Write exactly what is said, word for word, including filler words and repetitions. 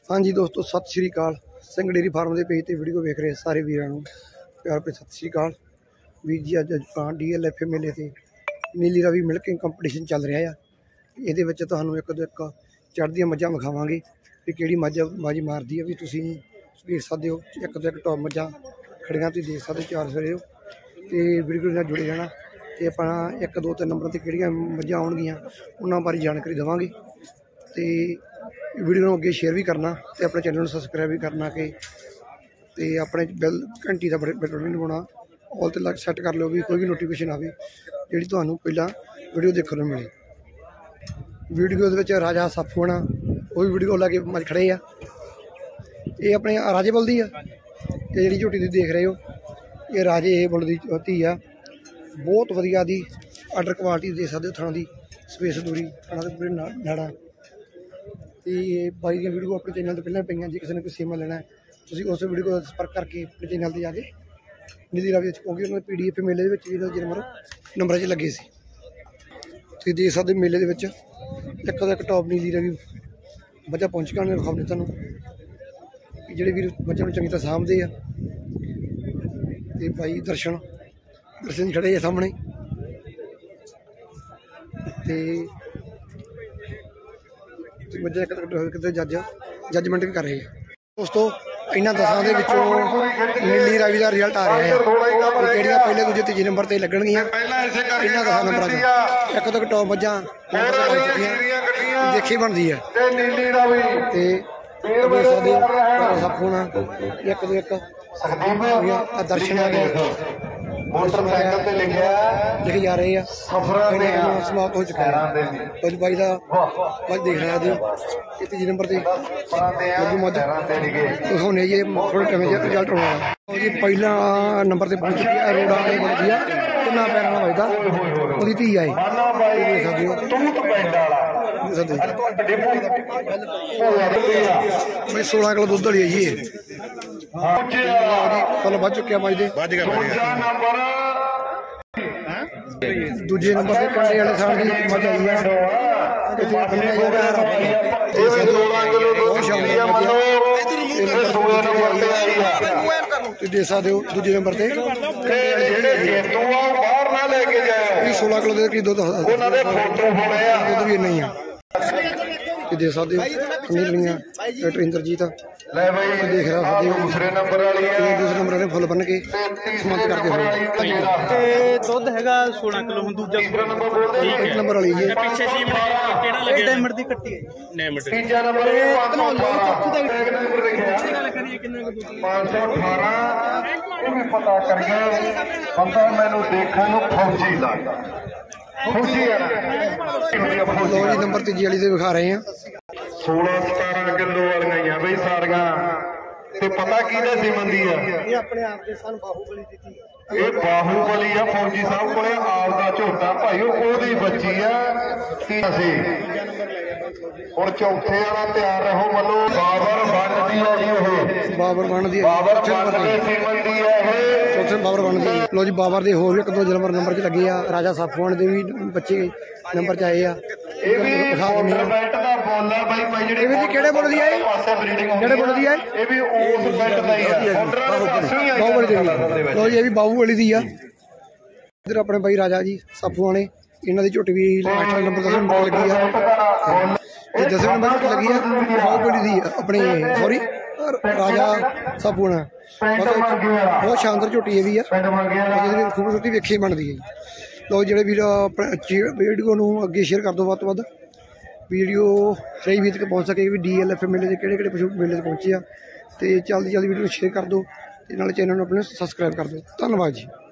हाँ जी दोस्तों, सत श्री अकाल। सिंह डेयरी फार्म के पेज पर वीडियो वेख रहे सारे वीरों प्यार पे सत श्री अकाल। वीर जी अज अज डी एल एफ ए मेले से नीली रावी मिल्किंग कंपटीशन चल रहा है। ये तू एक दो एक चढ़दियाँ मझां विखावांगे भी कि मझ बाजी मारती है भी तुम देख सकते हो। एक तो एक टॉप मझां खड़ियां तुम देख सकते चार सवेरे हो तो वीडियो नाल जुड़े रहना। तो अपना एक दो तीन नंबर से कि मझां आउणगियां उन्हां बारे जानकारी देवांगे तो वीडियो अगे शेयर भी करना तो अपने चैनल को सबसक्राइब भी करना कि तो अपने बिल घंटी का बटन नहीं दबाना, ऑल तो लग सैट कर लो भी कोई भी नोटिफिकेशन आए जी तुम्हें पहला वीडियो देखने को मिले। वीडियो राजा सप होना वो भी वीडियो लगे मज खड़े आ। ये अपने राजे बुल दी है ये जी झोटी तुम देख रहे हो, ये राजे बुल की धी आ। बहुत वधिया दी आर्डर क्वालिटी दे सकते हो। थाना की स्पेस दूरी थाना के पूरे नाड़ा तो बाई दी वीडियो अपने चैनल पर पहले पे जो किसी ने कोई सेवा लेना है तो उस वीडियो को संपर्क करके अपने चैनल पर जाके नीली रावी क्योंकि उन्होंने पी डी एफ मेले नंबर नंबर च लगे सी। तुम देख सकते मेले के एक तो एक टॉप नीली रावी मझां पहुँच गए उन्हें विखाने तुहानूं जिहड़े वीर मझां चंगी तरह सामभदे आ। ते भाई दर्शन दर्शन खड़े है सामने ते मझां एक किते जज जजमेंट भी कर रहे हैं। दोस्तों इन्हां दसां दे विचों नीली रावी का रिजल्ट आ रहा है कि पहले दूजे तीजे नंबर पर लगणगियां। इन्हां दसां नंबरां चों एक तो एक टॉप मझां देखी बनती है तो सब होना एक दो एक दर्शन आ गए लिखे जा रहे हैं समाप्त हो चुका है। कुछ बाई का मज देख रहा है तीजे नंबर पर मज दिखाने ये थोड़े टाइम रिजल्ट होना जी। पहला नंबर से पहुंच चुकी है अरोड़ा ने बनती है तिना पैर वाला बजदा वो धी आई देख सकते हो। सोलह किलो दुध वाली है जी फल बच चुके मज दे दूजे नंबर से कंडे वाले साल की मज आई है। देख सकते हो दूजे नंबर से सोलह किलो के दुध दुध भी नहीं है। देख सकते हो नीलियां डॉक्टर इंद्रजीत देख रहा सकते हो दूसरे नंबर वाले फुल बन के समाप्त करते हुए दुध हैगा सोलह किलो हुण दूजा एक नंबर वाली है पीछे सी केड़ा लगे डायमंड दी कट्टी है डायमंड तीजा नंबर पाँच सौ अठारह वो भी पता कर गए बंदा मैनू देखने नूं फौजी लगदा नंबर तीजी वाली से विखा रहे हैं सोलह सतारह किलो वालियां बई सारियां ते पता किहदे सिमंदी है ये अपने आप के सन बाहुबली दी थी ये बाहुबली है फौजी साहब को आप दा झोटा भाई ओदी बच्ची है असी और चौथे वाला तैयार रहो मलो बाबर बनदी है जी ओह बाबर बनदी है बाबर बनदी सिमंदी है ये चौथे बाबर बनदी लो जी बाबर दे होर भी एक दो नंबर नंबर च लगे आ। राजा साफोन दे भी बच्चे नंबर च आए आ। ਇਹ ਵੀ ਬੈਟ ਦਾ ਬੋਲਰ ਬਾਈ ਭਾਈ ਜਿਹੜੇ ਇਹ ਵੀ ਕਿਹੜੇ ਬੋਲ ਦੀ ਆਏ ਕਿਹੜੇ ਬੋਲ ਦੀ ਆਏ ਇਹ ਵੀ ਉਸ ਬੈਟ ਦਾ ਹੀ ਆ ਬਾਹੂਬਲੀ ਦੀ ਲੋ ਜੀ ਇਹ ਵੀ ਬਾਹੂਬਲੀ ਦੀ ਆ। ਇਧਰ ਆਪਣੇ ਬਾਈ ਰਾਜਾ ਜੀ ਸਾਫੂਆਂ ਨੇ ਇਹਨਾਂ ਦੀ ਝੋਟੀ ਵੀ ਅੱਠ ਨੰਬਰ ਦਸ ਨੰਬਰ ਲੱਗੀ ਆ ਇਹ ਦਸ ਨੰਬਰ ਝੋਟੀ ਲੱਗੀ ਆ ਬਾਹੂਬਲੀ ਦੀ अपने सॉरी राजा साफूना बहुत शानदार झोटी है भी है खूबसूरती वेखी बनती है। तो जो भी वीडियो अगे शेयर कर दो वध तो वध वीडियो हर वीर तक पहुँच सके भी डी एल एफ मेले के किहड़े पशु मेले पहुँचे आ। तो जल्दी जल्दी वीडियो शेयर कर दो नाले चैनल अपने सबसक्राइब कर दो। धन्यवाद जी।